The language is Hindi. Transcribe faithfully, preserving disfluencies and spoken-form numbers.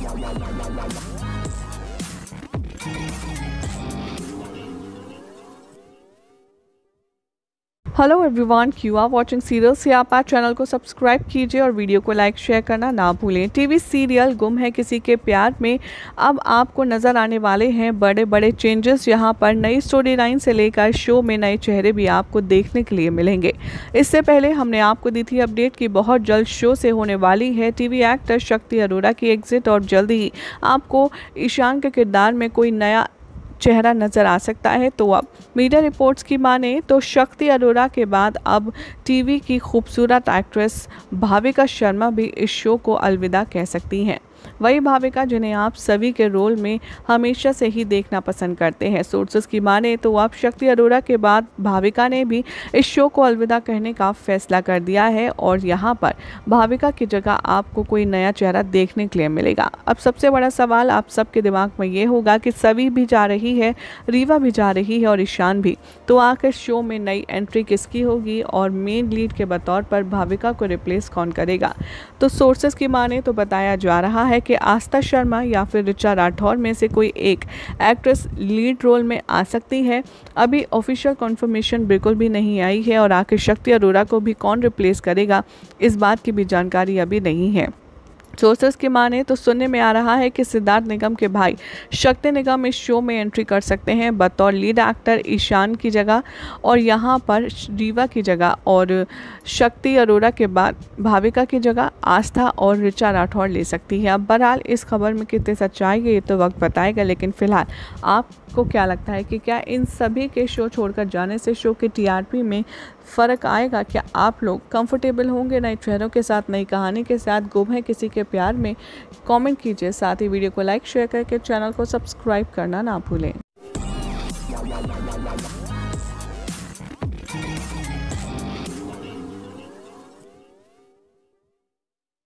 हेलो एवरीवन, क्यू आर वाचिंग सीरियल्स से आप चैनल को सब्सक्राइब कीजिए और वीडियो को लाइक शेयर करना ना भूलें। टीवी सीरियल गुम है किसी के प्यार में अब आपको नज़र आने वाले हैं बड़े बड़े चेंजेस। यहाँ पर नई स्टोरी लाइन से लेकर शो में नए चेहरे भी आपको देखने के लिए मिलेंगे। इससे पहले हमने आपको दी थी अपडेट कि बहुत जल्द शो से होने वाली है टीवी एक्टर शक्ति अरोड़ा की एग्जिट और जल्द ही आपको ईशान के किरदार में कोई नया चेहरा नज़र आ सकता है। तो अब मीडिया रिपोर्ट्स की माने तो शक्ति अरोड़ा के बाद अब टीवी की खूबसूरत एक्ट्रेस भाविका शर्मा भी इस शो को अलविदा कह सकती हैं। वही भाविका जिन्हें आप सभी के रोल में हमेशा से ही देखना पसंद करते हैं। सोर्सेस की माने तो अब शक्ति अरोड़ा के बाद भाविका ने भी इस शो को अलविदा कहने का फैसला कर दिया है और यहाँ पर भाविका की जगह आपको कोई नया चेहरा देखने के लिए मिलेगा। अब सबसे बड़ा सवाल आप सबके दिमाग में ये होगा कि सभी भी जा रही है, रीवा भी जा रही है और ईशान भी, तो आखिर शो में नई एंट्री किसकी होगी और मेन लीड के बतौर पर भाविका को रिप्लेस कौन करेगा। तो सोर्सेस की माने तो बताया जा रहा है कि आस्था शर्मा या फिर ऋचा राठौर में से कोई एक एक्ट्रेस लीड रोल में आ सकती है। अभी ऑफिशियल कंफर्मेशन बिल्कुल भी नहीं आई है और आखिर शक्ति अरोड़ा को भी कौन रिप्लेस करेगा इस बात की भी जानकारी अभी नहीं है। सोर्सेस की माने तो सुनने में आ रहा है कि सिद्धार्थ निगम के भाई शक्ति निगम इस शो में एंट्री कर सकते हैं बतौर लीड एक्टर ईशान की जगह और यहाँ पर रीवा की जगह, और शक्ति अरोड़ा के बाद भाविका की जगह आस्था और ऋचा राठौर ले सकती है। अब बहरहाल इस खबर में कितनी सच्चाई है ये तो वक्त बताएगा, लेकिन फिलहाल आपको क्या लगता है कि क्या इन सभी के शो छोड़कर जाने से शो के टीआरपी में फ़र्क आएगा? क्या आप लोग कंफर्टेबल होंगे नए चेहरों के साथ, नई कहानी के साथ? गुम है किसी के प्यार में कमेंट कीजिए, साथ ही वीडियो को लाइक शेयर करके चैनल को सब्सक्राइब करना ना भूलें।